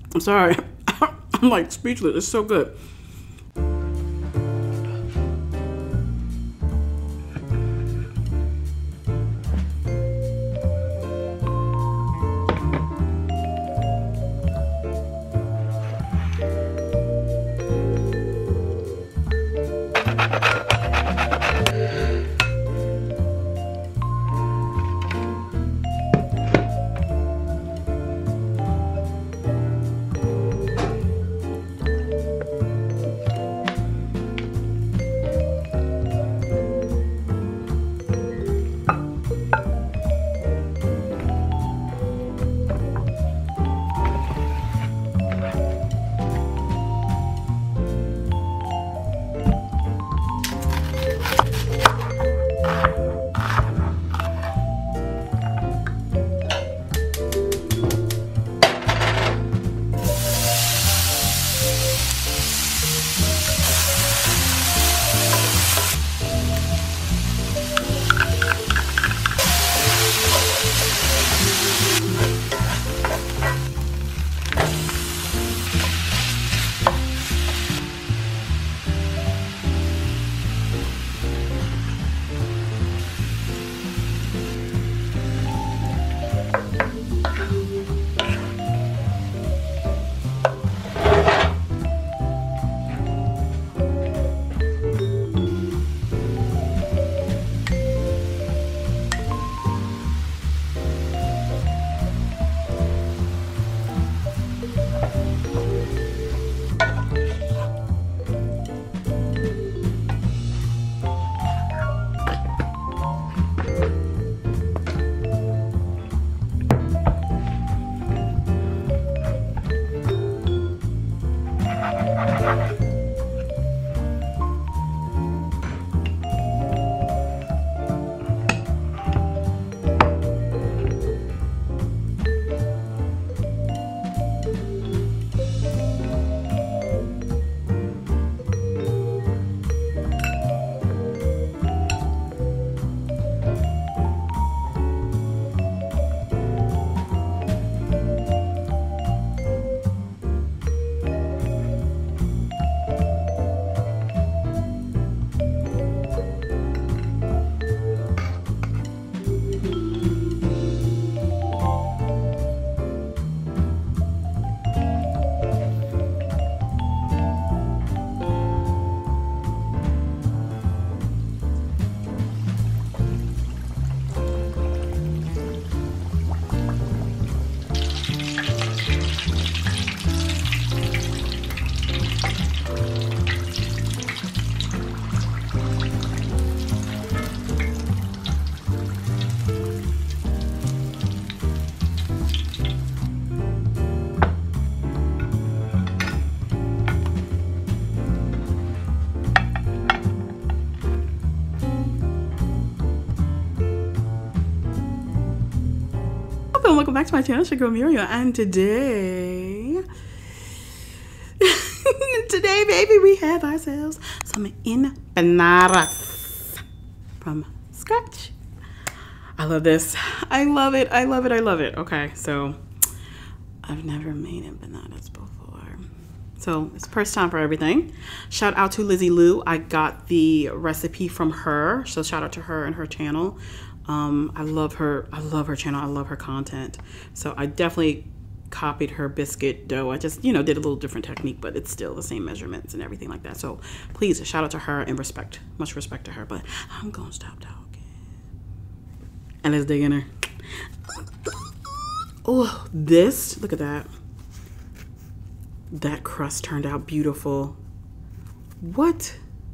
I'm sorry. I'm like speechless. It's so good. Welcome back to my channel, it's your girl Muriel, and today baby, we have ourselves some empanadas from scratch. I love this. I love it. I love it. I love it. Okay, so I've never made empanadas before, so it's first time for everything. Shout out to Lizzie Lou. I got the recipe from her, so shout out to her and her channel. I love her channel. I love her content. So I definitely copied her biscuit dough. I just, did a little different technique, but it's still the same measurements and everything like that. So please shout out to her and much respect to her, but I'm gonna stop talking and let's dig in her. Oh, look at that. That crust turned out beautiful. What?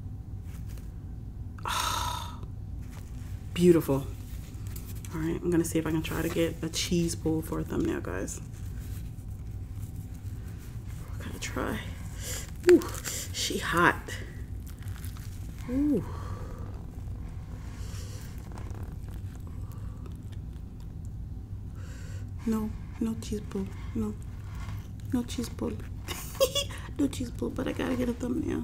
Oh, beautiful. All right, I'm gonna see if I can try to get a cheese bowl for a thumbnail, guys. I gotta try. Ooh, she hot. Ooh. No cheese bowl. No cheese bowl. No cheese bowl, but I gotta get a thumbnail.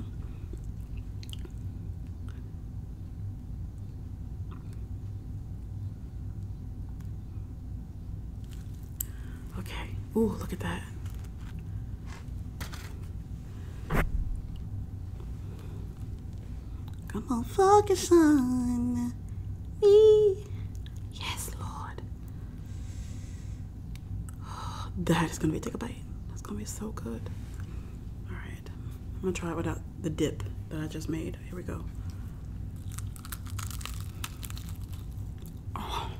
Okay. Ooh, look at that. I'll focus on me. Yes, Lord. That is gonna be, take a bite. That's gonna be so good. All right, I'm gonna try it without the dip that I just made. Here we go. Oh.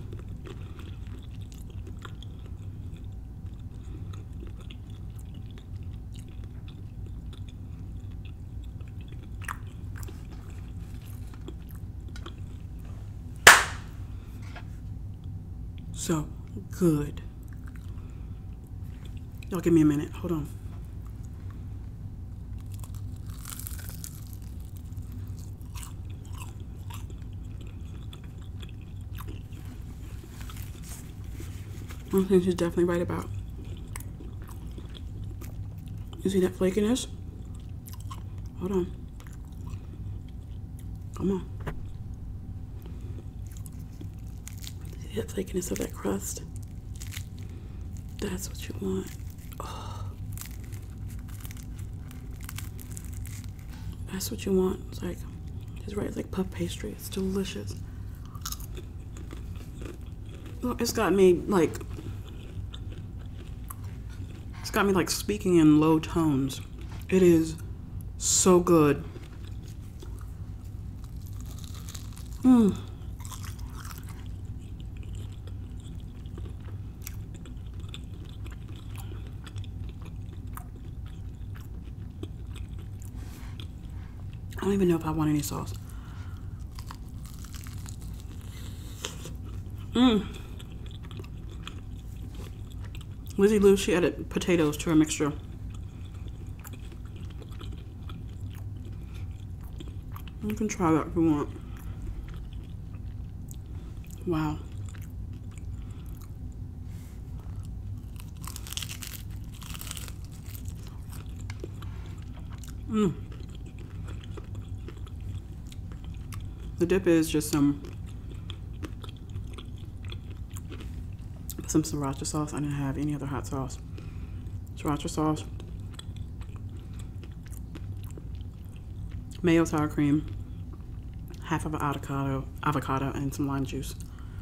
So good. Y'all give me a minute. Hold on. One thing she's definitely right about. You see that flakiness? Hold on. Come on. See that flakiness of that crust? That's what you want. Oh. That's what you want. It's like, it's right, it's like puff pastry. It's delicious. Well, it's got me like speaking in low tones. It is so good. Mmm. I don't even know if I want any sauce. Mmm. Lizzie Lou, she added potatoes to her mixture. You can try that if you want. Wow. Mmm. The dip is just some sriracha sauce. I didn't have any other hot sauce. Sriracha sauce, mayo sour cream, half of an avocado, and some lime juice.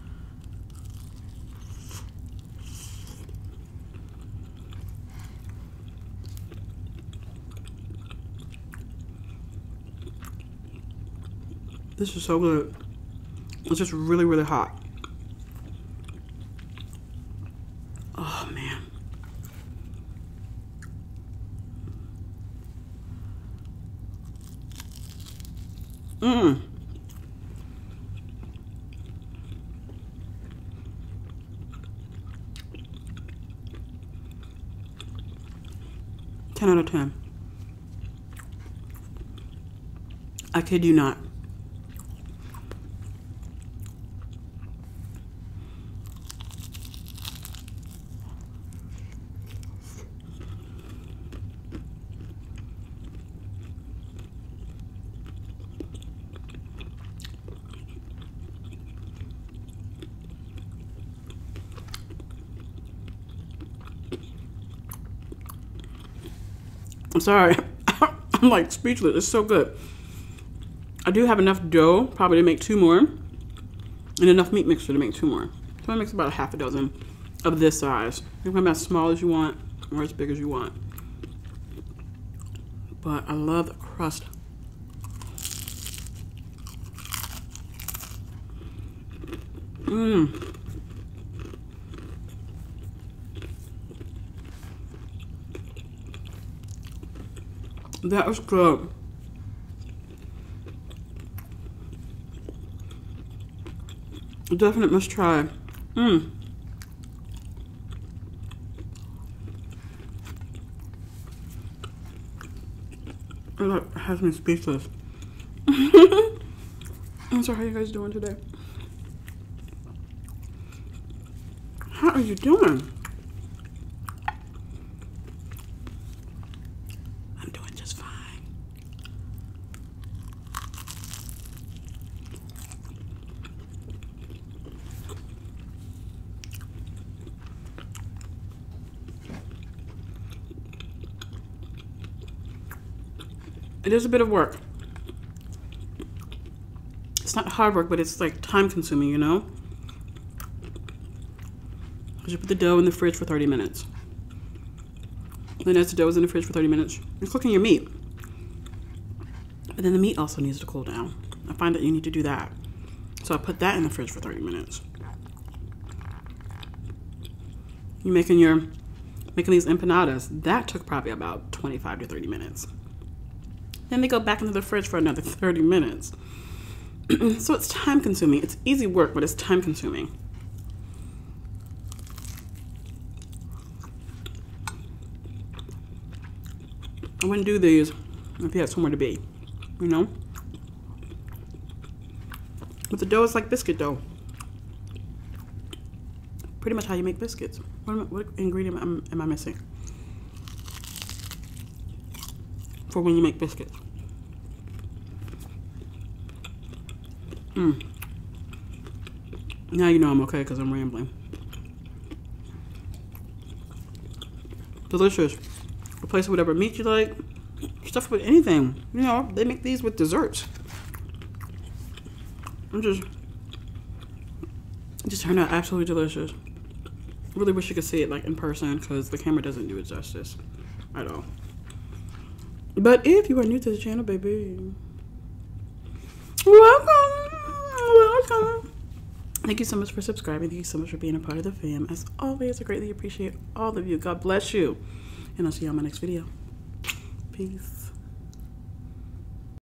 This is so good. It's just really, really hot. Oh, man. Mmm. Ten out of 10. I kid you not. I'm sorry. I'm like speechless. It's so good. I do have enough dough probably to make 2 more, and enough meat mixture to make 2 more. So I mix about a half a dozen of this size. You can make as small as you want or as big as you want. But I love the crust. Mmm. That was good. A definite must try. Mmm. It has me speechless. I'm sorry, how you guys doing today? How are you doing? I'm doing just fine. It is a bit of work. It's not hard work, but it's like time consuming, you know? Because you put the dough in the fridge for 30 minutes. Then as the dough is in the fridge for 30 minutes, you're cooking your meat. But then the meat also needs to cool down. I find that you need to do that. So I put that in the fridge for 30 minutes. You're making these empanadas. That took probably about 25 to 30 minutes. Then they go back into the fridge for another 30 minutes. So it's time consuming. It's easy work, but it's time consuming. I wouldn't do these if you had somewhere to be, you know? But the dough is like biscuit dough. Pretty much how you make biscuits. What ingredient am I missing for when you make biscuits? Now you know I'm okay because I'm rambling. Delicious. Replace it with whatever meat you like. Stuff it with anything. You know, they make these with desserts. It just turned out absolutely delicious. Really wish you could see it like in person because the camera doesn't do it justice at all. But if you are new to the channel, baby, welcome. Thank you so much for subscribing. Thank you so much for being a part of the fam. As always, I greatly appreciate all of you. God bless you. And I'll see you on my next video. Peace.